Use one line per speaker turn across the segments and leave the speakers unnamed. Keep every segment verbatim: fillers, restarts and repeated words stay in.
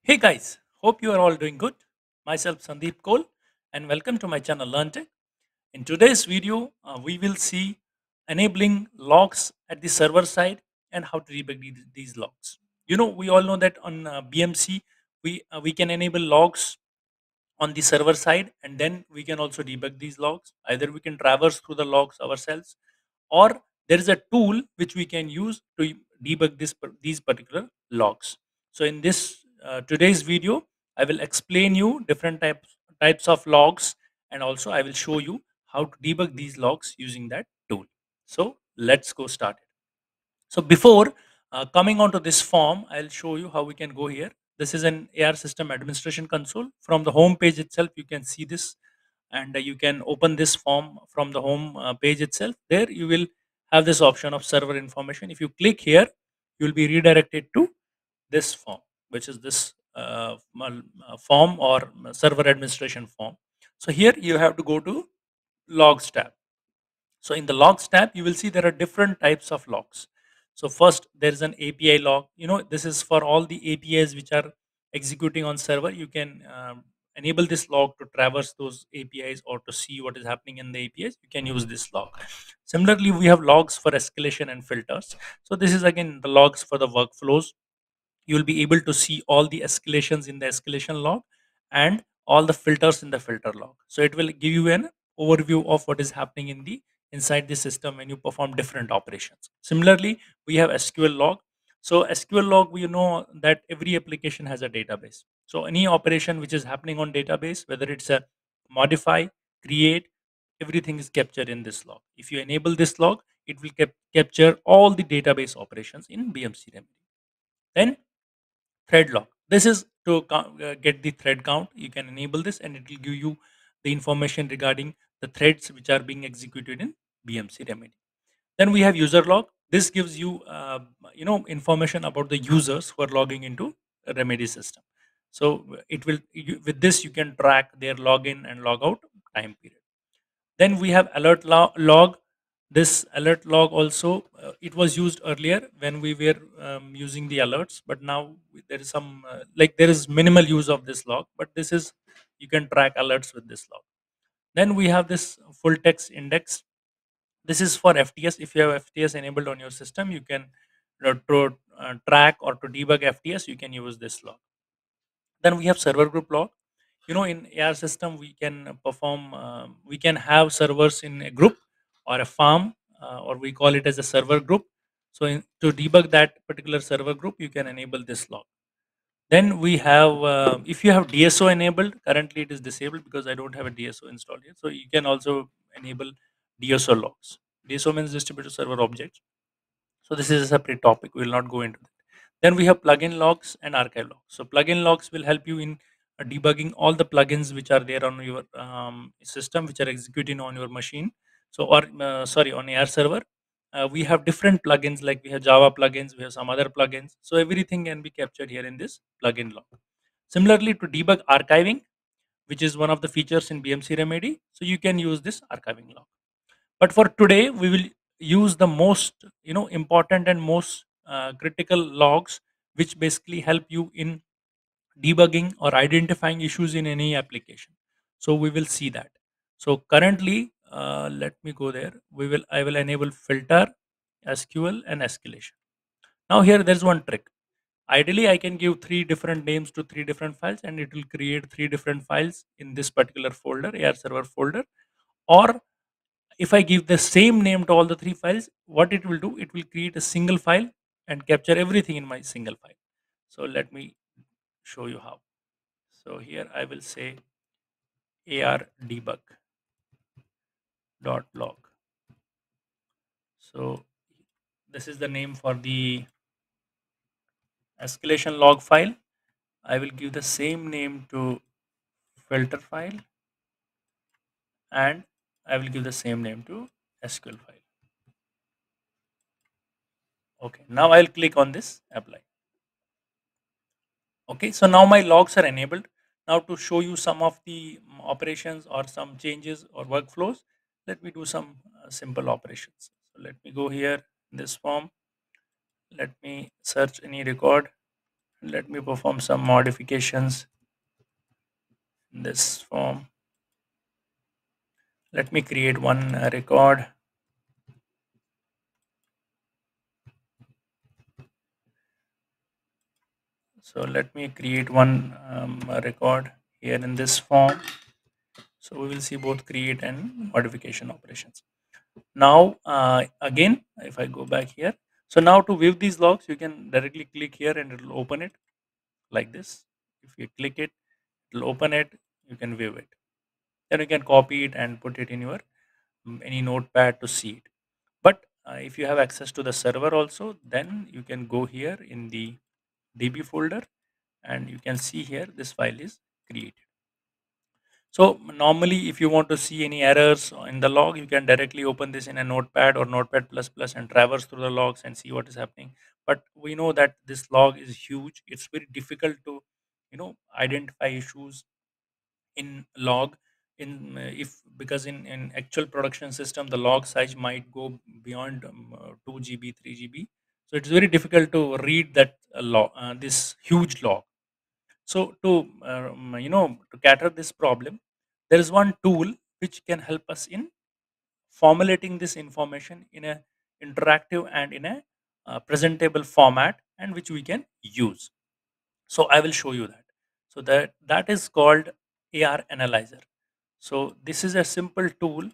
Hey guys, hope you are all doing good. Myself Sandeep Cole and welcome to my channel LearnTech. In today's video, uh, we will see enabling logs at the server side and how to debug these, these logs. You know, we all know that on uh, B M C, we uh, we can enable logs on the server side and then we can also debug these logs. Either we can traverse through the logs ourselves or there is a tool which we can use to debug this par- these particular logs. So in this uh, today's video I will explain you different types types of logs, and also I will show you how to debug these logs using that tool. So let's go start. So before uh, coming on to this form, I'll show you how we can go here. This is an A R system administration console. From the home page itself, you can see this, and uh, you can open this form from the home uh, page itself. There you will have this option of server information. If you click here, you will be redirected to this form, which is this uh, mal- uh, form or server administration form. So here you have to go to logs tab. So in the logs tab, you will see there are different types of logs. So first, there is an A P I log. You know, this is for all the A P Is which are executing on server. You can um, enable this log to traverse those A P Is or to see what is happening in the A P Is. You can use this log. Similarly, we have logs for escalation and filters. So this is again the logs for the workflows. You will be able to see all the escalations in the escalation log and all the filters in the filter log. So it will give you an overview of what is happening in the inside the system when you perform different operations. Similarly, we have S Q L log. So S Q L log, we know that every application has a database. So any operation which is happening on database, whether it's a modify, create, everything is captured in this log. If you enable this log, it will cap- capture all the database operations in B M C Remedy. Then thread lock. This is to co- uh, get the thread count. You can enable this and it will give you the information regarding the threads which are being executed in B M C Remedy. Then we have user log. This gives you uh, you know information about the users who are logging into a Remedy system. So it will you, with this you can track their login and logout time period. Then we have alert lo- log. This alert log also uh, it was used earlier when we were um, using the alerts, but now there is some uh, like there is minimal use of this log. But this is you can track alerts with this log. Then we have this full text index. This is for F T S. If you have F T S enabled on your system, you can uh, to uh, track or to debug F T S. You can use this log. Then we have server group log. You know, in A R system, we can perform, uh, we can have servers in a group or a farm, uh, or we call it as a server group. So in, to debug that particular server group, you can enable this log. Then we have, uh, if you have D S O enabled, currently it is disabled because I don't have a D S O installed here. So you can also enable D S O logs. D S O means distributed server objects. So this is a separate topic. We will not go into that. Then we have plugin logs and archive logs. So plugin logs will help you in uh, debugging all the plugins which are there on your um, system, which are executing on your machine. So or uh, sorry, on A R server, uh, we have different plugins like we have Java plugins, we have some other plugins. So everything can be captured here in this plugin log. Similarly, to debug archiving, which is one of the features in B M C Remedy, so you can use this archiving log. But for today we will use the most you know important and most uh, critical logs which basically help you in debugging or identifying issues in any application. So we will see that. So currently, uh, let me go there. We will I will enable filter, SQL and escalation. Now here there's one trick. Ideally I can give three different names to three different files and it will create three different files in this particular folder, A R server folder. Or if I give the same name to all the three files, what it will do, it will create a single file and capture everything in my single file. So let me show you how. So here I will say ar debug.log. So this is the name for the escalation log file. I will give the same name to filter file and I will give the same name to S Q L file. Okay, now I'll click on this apply. Okay, so now my logs are enabled. Now to show you some of the mm, operations or some changes or workflows, let me do some uh, simple operations. So let me go here in this form. Let me search any record. Let me perform some modifications in this form. Let me create one uh, record. So let me create one um, record here in this form. So we will see both create and modification operations. Now, uh, again, if I go back here, so now to view these logs, you can directly click here and it will open it like this. If you click it, it will open it, you can view it. Then you can copy it and put it in your um, any notepad to see it. But uh, if you have access to the server also, then you can go here in the D B folder and you can see here this file is created. So normally, if you want to see any errors in the log, you can directly open this in a notepad or notepad plus plus and traverse through the logs and see what is happening. But we know that this log is huge. It's very difficult to, you know, identify issues in log in uh, if because in, in actual production system the log size might go beyond um, uh, two G B, three G B. So it's very difficult to read that uh, log, uh, this huge log. So to um, you know to cater this problem, there is one tool which can help us in formulating this information in a interactive and in a uh, presentable format and which we can use. So I will show you that. So that that is called A R Analyzer. So this is a simple tool.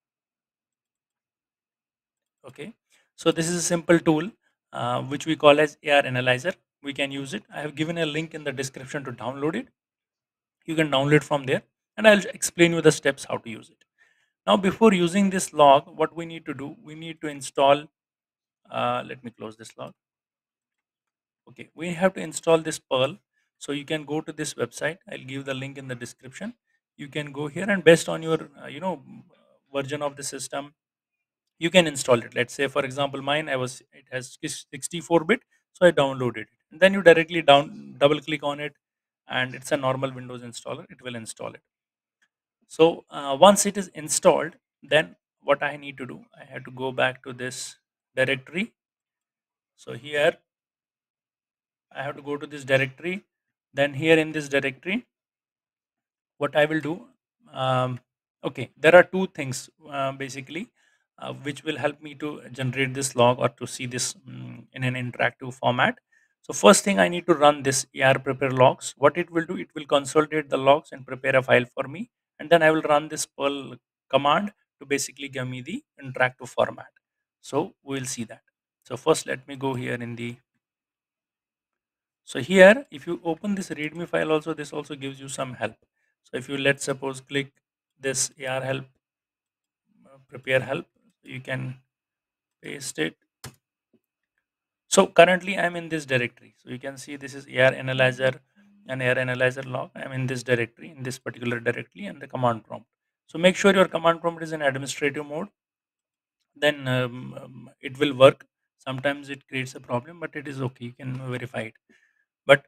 Okay. So this is a simple tool uh, which we call as A R Analyzer. We can use it. I have given a link in the description to download it. You can download from there and I'll explain you the steps how to use it. Now before using this log, what we need to do, we need to install, uh, let me close this log. Okay, we have to install this Perl. So you can go to this website. I'll give the link in the description. You can go here and based on your, uh, you know, version of the system, you can install it. Let's say, for example, mine, I was, it has sixty-four bit. So I downloaded it. And then you directly down double click on it and it's a normal Windows installer. It will install it. So uh, once it is installed, then what I need to do, I have to go back to this directory. So here I have to go to this directory. Then here in this directory, what I will do, um, okay, there are two things uh, basically uh, which will help me to generate this log or to see this mm, in an interactive format. So first thing I need to run this A R prepare logs. What it will do, it will consolidate the logs and prepare a file for me, and then I will run this Perl command to basically give me the interactive format. So we will see that. So first, let me go here in the. So here, if you open this README file, also this also gives you some help. So if you let's suppose click this A R help, uh, prepare help, you can paste it. So currently I'm in this directory. So you can see this is A R analyzer and A R analyzer log. I'm in this directory, in this particular directory and the command prompt. So make sure your command prompt is in administrative mode. Then um, um, it will work. Sometimes it creates a problem, but it is okay. You can verify it. But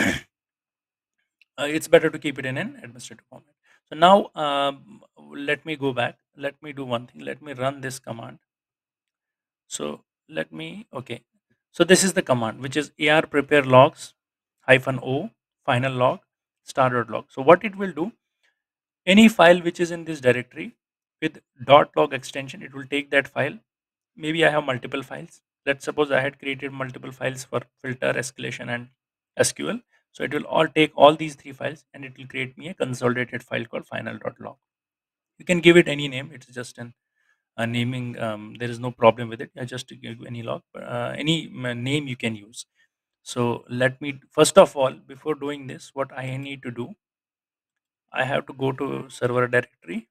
uh, it's better to keep it in an administrative format. So now um, let me go back. Let me do one thing. Let me run this command. So let me, okay. So this is the command which is ar prepare logs hyphen o final log started log. So what it will do, any file which is in this directory with dot log extension, it will take that file. Maybe I have multiple files. Let's suppose I had created multiple files for filter, escalation, and S Q L. So it will all take all these three files and it will create me a consolidated file called final.log. You can give it any name. It's just an a naming. Um, there is no problem with it. I just to give any log, uh, any mm, name you can use. So let me first of all, before doing this, what I need to do, I have to go to server directory.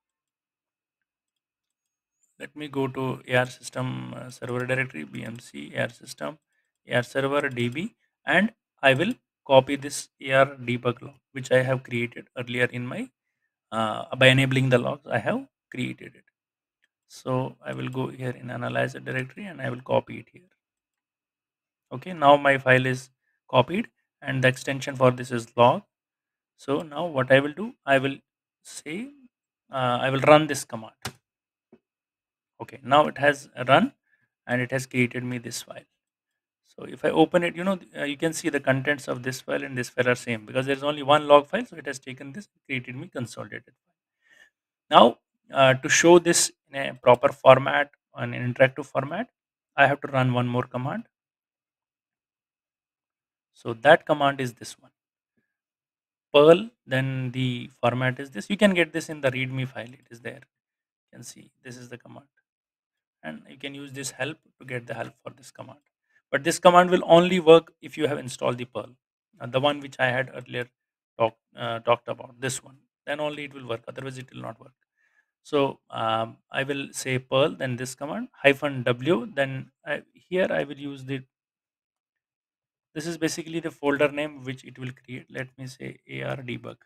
Let me go to A R system uh, server directory, B M C, A R system, A R server D B, and I will copy this A R debug log, which I have created earlier in my, uh, by enabling the logs, I have created it. So I will go here in analyzer directory and I will copy it here. Okay, now my file is copied and the extension for this is log. So now what I will do, I will say, uh, I will run this command. Okay, now it has run and it has created me this file. So if I open it, you know, uh, you can see the contents of this file and this file are same because there is only one log file. So it has taken this, created me consolidated file. Now, uh, to show this in a proper format, an interactive format, I have to run one more command. So that command is this one, Perl. Then the format is this. You can get this in the README file. It is there. You can see this is the command, and you can use this help to get the help for this command. But this command will only work if you have installed the Perl, uh, the one which I had earlier talked uh, talked about. This one, then only it will work. Otherwise, it will not work. So um, I will say Perl, then this command hyphen W. Then I, here I will use the. This is basically the folder name which it will create. Let me say ar debug.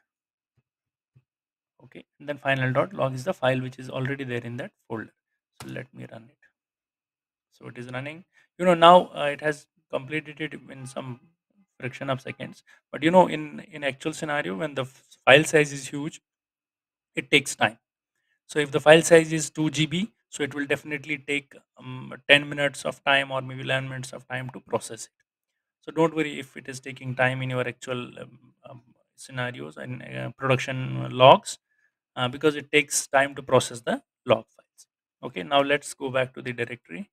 Okay, and then final dot log is the file which is already there in that folder. So let me run it. So it is running. You know, now uh, it has completed it in some fraction of seconds. But you know, in in actual scenario, when the f- file size is huge, it takes time. So if the file size is two G B, so it will definitely take um, ten minutes of time or maybe eleven minutes of time to process it. So don't worry if it is taking time in your actual um, um, scenarios and uh, production logs, uh, because it takes time to process the log files. Okay, now let's go back to the directory.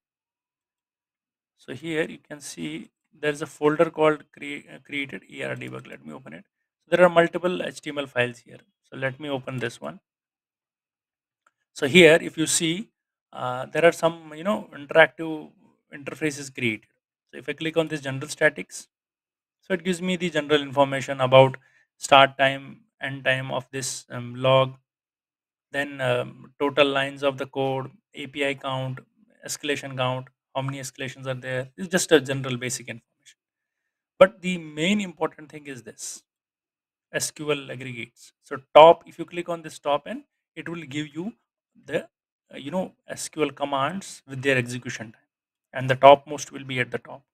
So here you can see there is a folder called crea- uh, created er debug. Let me open it. So there are multiple H T M L files here. So let me open this one. So here, if you see, uh, there are some, you know, interactive interfaces created. So if I click on this general statics, so it gives me the general information about start time, end time of this um, log, then um, total lines of the code, A P I count, escalation count, how many escalations are there. It's just a general basic information. But the main important thing is this S Q L aggregates. So top, if you click on this top end, it will give you the uh, you know S Q L commands with their execution time, and the topmost will be at the top.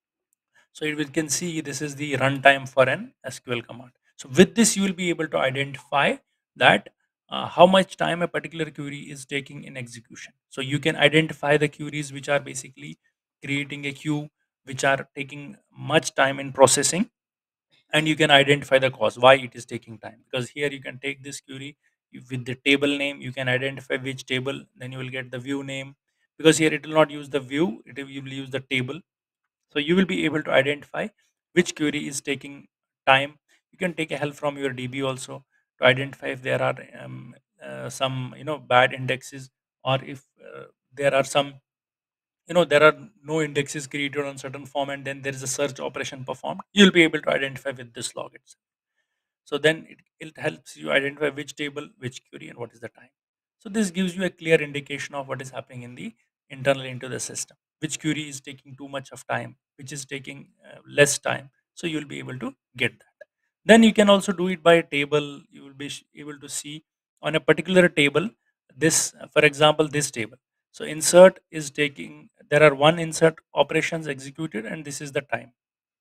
So you will can see this is the runtime for an S Q L command. So with this, you will be able to identify that uh, how much time a particular query is taking in execution. So you can identify the queries which are basically creating a queue, which are taking much time in processing, and you can identify the cause why it is taking time, because here you can take this query you- with the table name, you can identify which table, then you will get the view name, because here it will not use the view, it will you will use the table. So you will be able to identify which query is taking time. You can take a help from your db also to identify if there are um, uh, some, you know, bad indexes, or if uh, there are some, you know, there are no indexes created on certain form, and then there is a search operation performed. You'll be able to identify with this log itself. So then it, it helps you identify which table, which query, and what is the time. So this gives you a clear indication of what is happening in the internally into the system, which query is taking too much of time, which is taking uh, less time. So you'll be able to get that. Then you can also do it by a table. You will be sh- able to see on a particular table this, uh, for example, this table. So insert is taking, there are one insert operations executed, and this is the time.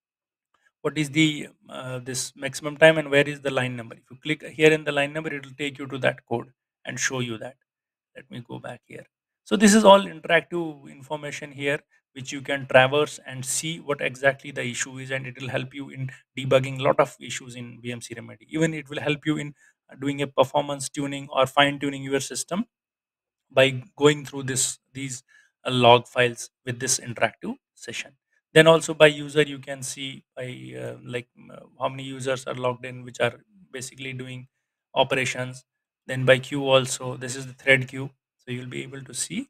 What is the uh, this maximum time, and where is the line number? If you click here in the line number, it will take you to that code and show you that. Let me go back here. So this is all interactive information here, which you can traverse and see what exactly the issue is, and it will help you in debugging a lot of issues in B M C Remedy. Even it will help you in uh, doing a performance tuning or fine tuning your system by going through this these uh, log files with this interactive session. Then also by user, you can see by uh, like uh, how many users are logged in, which are basically doing operations. Then by queue also, this is the thread queue, so you'll be able to see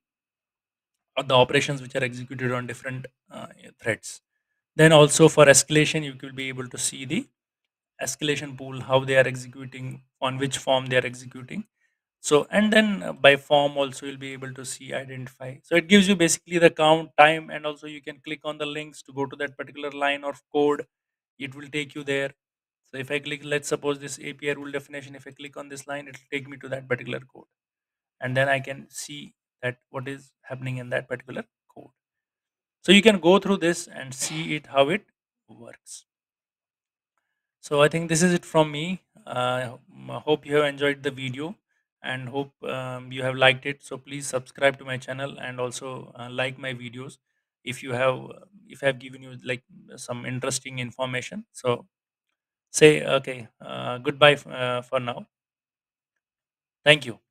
uh, the operations which are executed on different uh, threads. Then also for escalation, you will be able to see the escalation pool, how they are executing, on which form they are executing. So and then uh, by form also you'll be able to see, identify. So it gives you basically the count, time, and also you can click on the links to go to that particular line of code. It will take you there. So if I click, let's suppose this A P I rule definition, if I click on this line, it will take me to that particular code, and then I can see that what is happening in that particular code. So you can go through this and see it how it works. So I think this is it from me. Uh, I hope you have enjoyed the video, and hope um, you have liked it. So please subscribe to my channel and also uh, like my videos. if you have uh, if I have given you like some interesting information. So say okay, uh, goodbye f- uh, for now. Thank you.